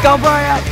Go, Brian!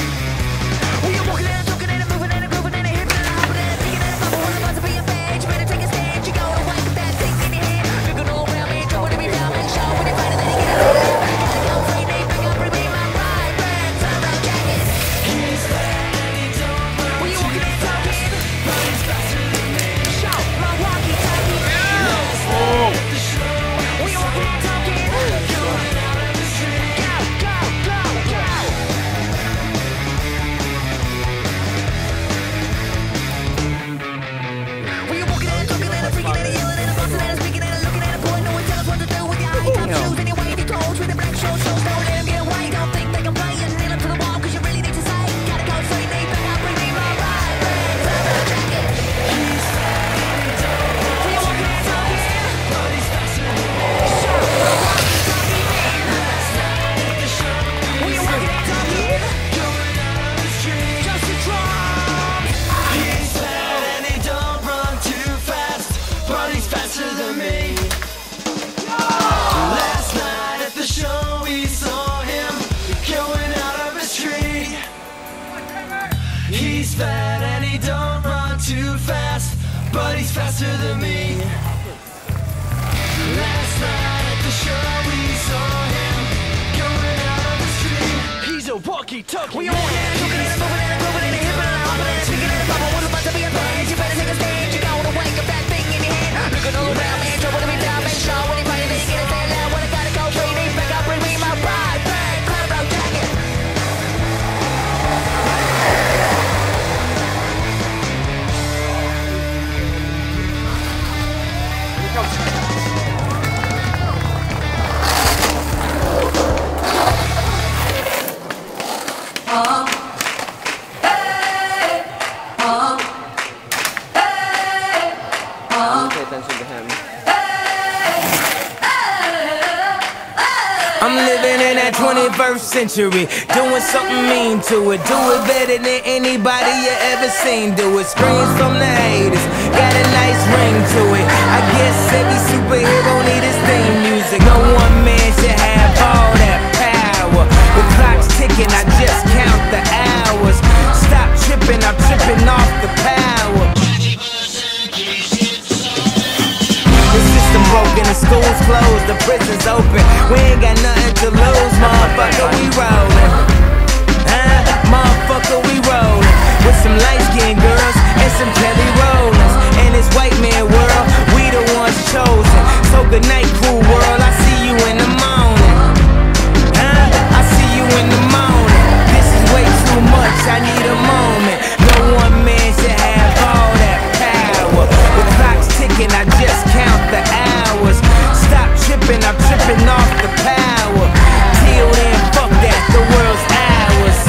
He's fat and he don't run too fast, but he's faster than me. Last night at the show we saw him going out on the street. He's a walkie-talkie. We all had looking at him, moving at him, moving at him, hipping and hopping and speaking at him. Papa was about to be a page. You better take a stage. You're gonna wake up that thing in your hand. Looking all around me, trouble to be down, make sure when he finally make it, it's that loud. When I gotta go, bring me back up, bring me my pride. Bang, cloud out jacket. I'm living in that 21st century, doing something mean to it. Do it better than anybody you ever seen do it. Screams from the haters, got a nice ring to it. I guess every superhero need his theme music. No one man should have all that power. The clock's ticking, I just count the hours. Stop tripping, I'm tripping off the power. The system broken, the school's closed, the prison's open. We ain't got nothing to lose, motherfucker, we rollin'. Motherfucker, we rollin'. With some light-skinned girls and some Kelly Rollins. In this white man world, we the ones chosen. So good night, cool world, I see you in the morning. I see you in the morning. This is way too much, I need a moment. No one man should have all that power. The clock's ticking, I just count the hours. Stop tripping, I'm tripping off the power. Till then, fuck that, the world's ours.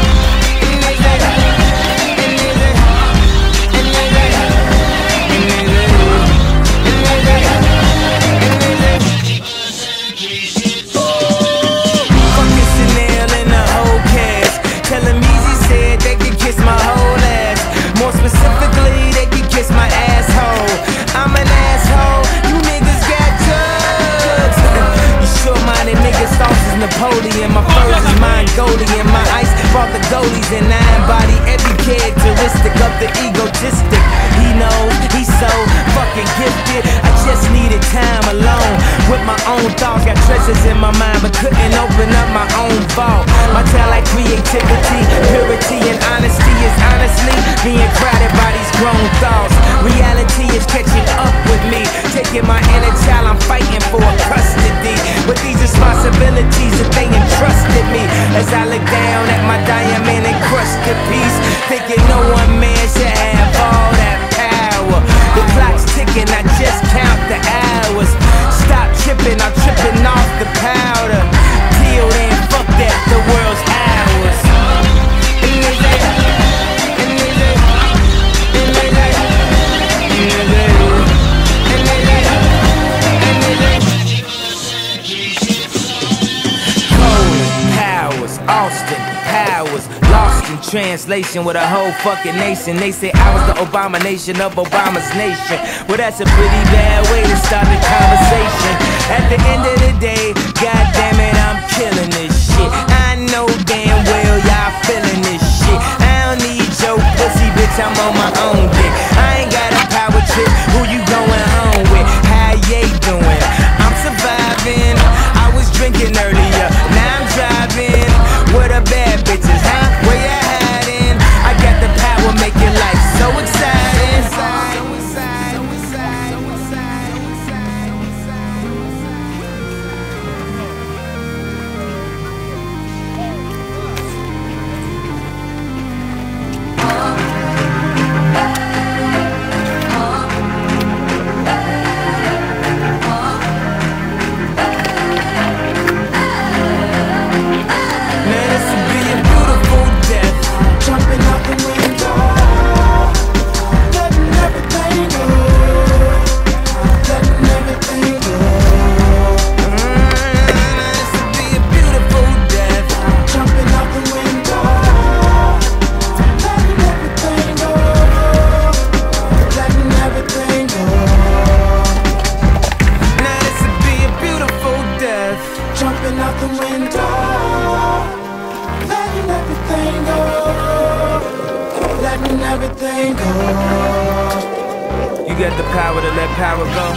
Fucking Chanel and the whole cast. Tell him Easy said they could kiss my whole ass. More specifically, they could kiss my asshole. I'm an asshole, you niggas got drugs. You sure-minded niggas, sauce is Napoleon. My furs is Mongolian. My ice brought the goalies and I embody every characteristic of the egotistic. He knows he's so fucking gifted. I just needed time alone with my own thoughts. Got treasures in my mind but couldn't open up my own vault. My talent, creativity, purity and honesty is honestly being crowded by these grown thoughts. Reality is catching up with me, taking my inner child, I'm fighting for custody. With these responsibilities that they entrusted me, as I look down at my diamond encrusted piece, thinking no one man should have all that power. The clock's ticking, I just count the hours. Stop tripping, I'm tripping off the powder. Till then, fuck that, the world's ours. Austin Powers, lost in translation with a whole fucking nation. They say I was the abomination of Obama's nation. Well, that's a pretty bad way to start the conversation. At the end of the day, god damn it, I'm killing this shit. I know damn well bitch, I'm on my own dick. I ain't got a power trip, who you going home with? How you doing? I'm surviving. I was drinking earlier, now I'm driving. What a bad bitches, huh? Where you hiding? I got the power, make your life so exciting. Jumping out the window, letting everything go, letting everything go. You got the power to let power go.